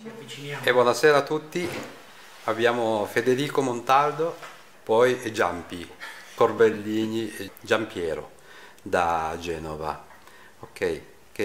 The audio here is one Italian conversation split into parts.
Ci avviciniamo. E buonasera a tutti, abbiamo Federico Montaldo, poi Giampi Corbellini e Giampiero da Genova. Ok,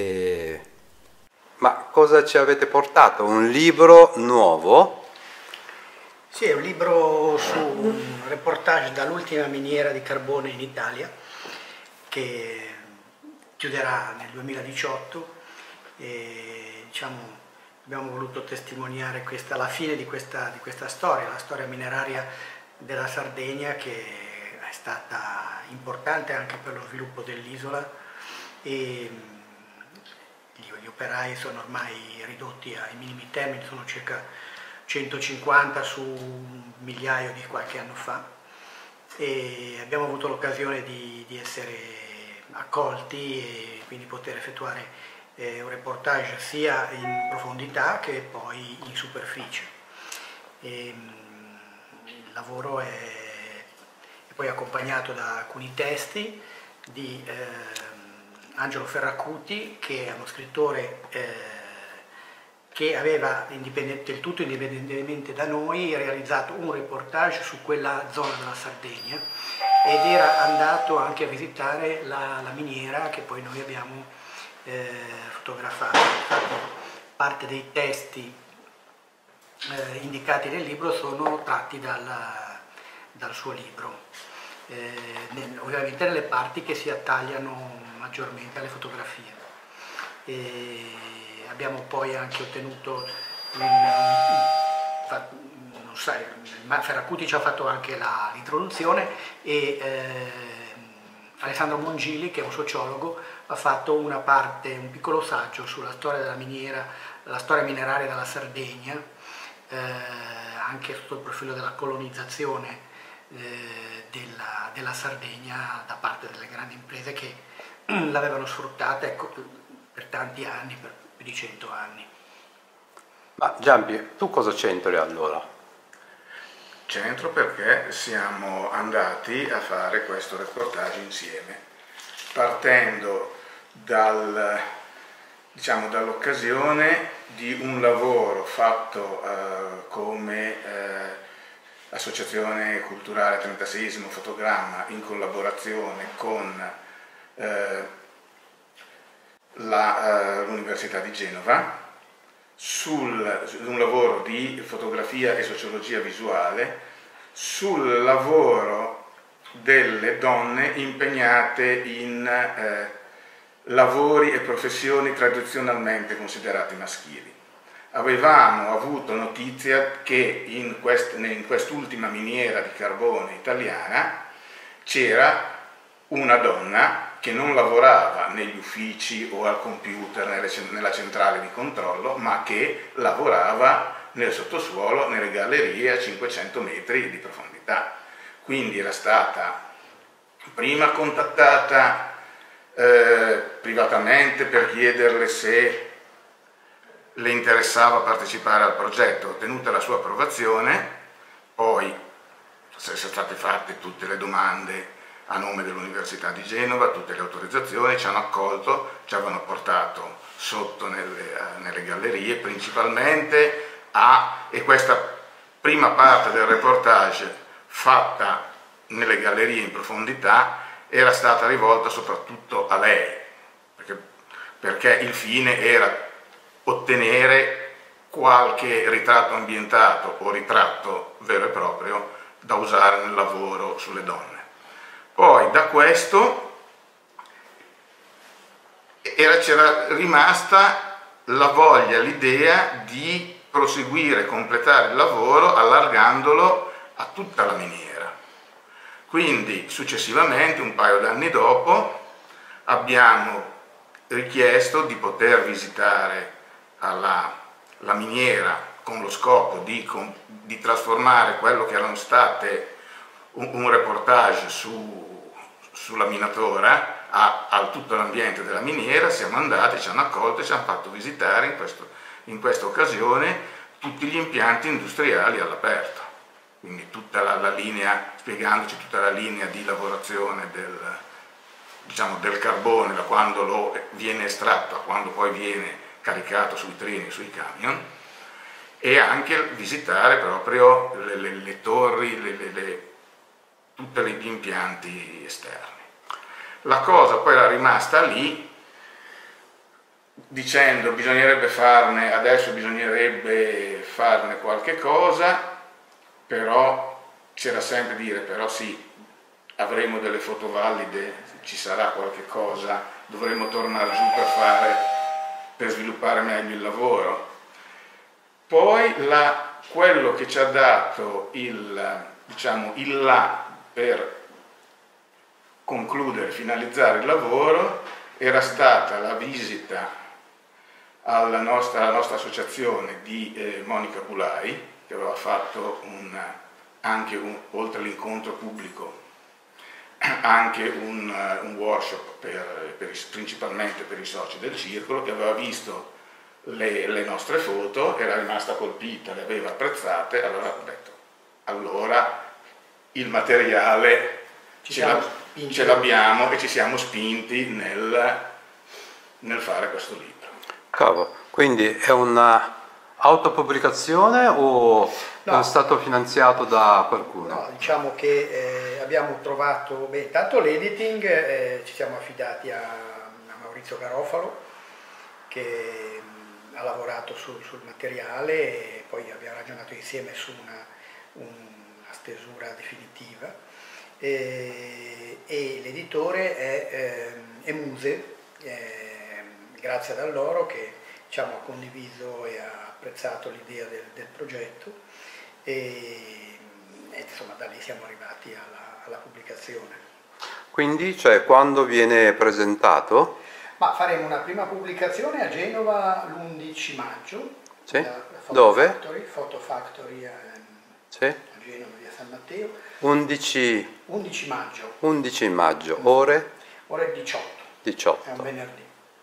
ma cosa ci avete portato? Un libro nuovo? Sì, è un libro su un reportage dall'ultima miniera di carbone in Italia che chiuderà nel 2018 e diciamo abbiamo voluto testimoniare la fine di questa storia, la storia mineraria della Sardegna, che è stata importante anche per lo sviluppo dell'isola e gli operai sono ormai ridotti ai minimi termini, sono circa 150 su un migliaio di qualche anno fa, e abbiamo avuto l'occasione di essere accolti e quindi poter effettuare un reportage sia in profondità che poi in superficie. Il lavoro è poi accompagnato da alcuni testi di Angelo Ferracuti, che è uno scrittore che aveva del tutto indipendentemente da noi realizzato un reportage su quella zona della Sardegna ed era andato anche a visitare la miniera che poi noi abbiamo fotografato. Infatti, parte dei testi indicati nel libro sono tratti dal suo libro, ovviamente nelle parti che si attagliano maggiormente alle fotografie. Abbiamo poi anche ottenuto, non sai, Ferracuti ci ha fatto anche l'introduzione e Alessandro Mongili, che è un sociologo, ha fatto una parte, un piccolo saggio sulla storia della miniera, la storia mineraria della Sardegna, anche sotto il profilo della colonizzazione della Sardegna da parte delle grandi imprese che l'avevano sfruttata per tanti anni, per più di 100 anni. Ma Giampi, tu cosa c'entri allora? C'entro perché siamo andati a fare questo reportage insieme, partendo dall'occasione di un lavoro fatto come Associazione Culturale 36esimo Fotogramma in collaborazione con l'Università di Genova, su un lavoro di fotografia e sociologia visuale, sul lavoro delle donne impegnate in lavori e professioni tradizionalmente considerati maschili. Avevamo avuto notizia che in quest'ultima miniera di carbone italiana c'era una donna che non lavorava negli uffici o al computer nella centrale di controllo, ma che lavorava nel sottosuolo, nelle gallerie a 500 metri di profondità. Quindi era stata prima contattata privatamente per chiederle se le interessava partecipare al progetto, ottenuta la sua approvazione, poi sono state fatte tutte le domande a nome dell'Università di Genova, tutte le autorizzazioni, ci hanno accolto, ci avevano portato sotto nelle gallerie principalmente e questa prima parte del reportage fatta nelle gallerie in profondità era stata rivolta soprattutto a lei, perché il fine era ottenere qualche ritratto ambientato o ritratto vero e proprio da usare nel lavoro sulle donne. Poi da questo c'era rimasta la voglia, l'idea di proseguire, completare il lavoro allargandolo a tutta la miniera. Quindi successivamente, un paio d'anni dopo, abbiamo richiesto di poter visitare la miniera con lo scopo di trasformare quello che erano state un reportage sulla minatura a tutto l'ambiente della miniera. Siamo andati, ci hanno accolto e ci hanno fatto visitare in questa occasione tutti gli impianti industriali all'aperto, quindi tutta la linea, spiegandoci tutta la linea di lavorazione del carbone, da quando viene estratto a quando poi viene caricato sui treni e sui camion, e anche visitare proprio le torri, tutti gli impianti esterni. La cosa poi era rimasta lì, dicendo adesso bisognerebbe farne qualche cosa, però c'era sempre dire, però sì, avremo delle foto valide, ci sarà qualche cosa, dovremo tornare giù per sviluppare meglio il lavoro. Poi quello che ci ha dato il là per concludere, finalizzare il lavoro, era stata la visita alla nostra associazione di Monica Bulai, che aveva fatto oltre all'incontro pubblico, anche un workshop principalmente per i soci del circolo, che aveva visto le nostre foto, era rimasta colpita, le aveva apprezzate, allora ho detto, allora il materiale ce l'abbiamo e ci siamo spinti nel fare questo libro. Cavolo, quindi è una autopubblicazione o No. è stato finanziato da qualcuno? No, diciamo che abbiamo trovato, tanto l'editing ci siamo affidati a Maurizio Garofalo, che ha lavorato sul materiale, e poi abbiamo ragionato insieme su una stesura definitiva, e l'editore è Muse, grazie ad loro che ha condiviso e ha apprezzato l'idea del progetto, e insomma da lì siamo arrivati alla pubblicazione. Quindi, cioè, quando viene presentato? Ma faremo una prima pubblicazione a Genova l'11 maggio. Sì. Photo Dove? Photo Factory Sì. a Genova, via San Matteo. 11 maggio. 11 maggio, ore? Ore 18. 18. È un venerdì.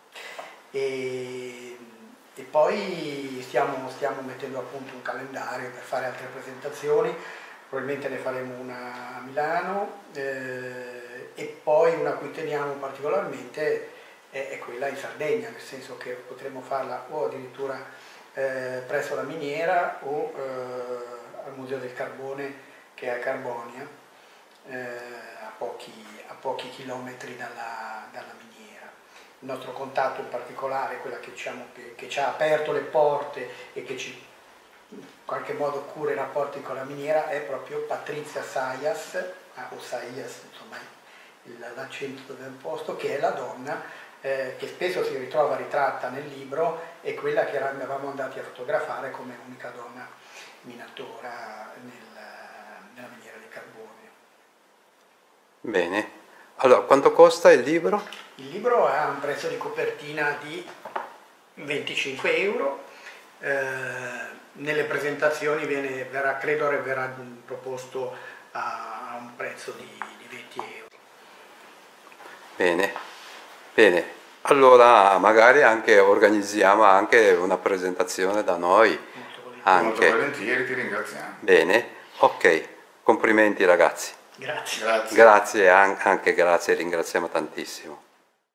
E poi stiamo mettendo a punto un calendario per fare altre presentazioni, probabilmente ne faremo una a Milano, e poi una a cui teniamo particolarmente è quella in Sardegna, nel senso che potremo farla o addirittura presso la miniera o al Museo del Carbone, che è a Carbonia, a pochi chilometri dalla miniera. Il nostro contatto in particolare, quella che ci ha aperto le porte e che in qualche modo cura i rapporti con la miniera, è proprio Patrizia Saias, o Saias, insomma l'accento dove è posto, che è la donna che spesso si ritrova ritratta nel libro, e quella che eravamo andati a fotografare come unica donna minatora nella miniera di carbone. Bene. Allora, quanto costa il libro? Il libro ha un prezzo di copertina di 25 euro, nelle presentazioni credo verrà proposto a un prezzo di 20 euro. Bene, bene. Allora magari organizziamo anche una presentazione da noi. Molto volentieri, ti ringraziamo. Bene, ok. Complimenti ragazzi. Grazie. Grazie. Grazie, anche grazie, ringraziamo tantissimo.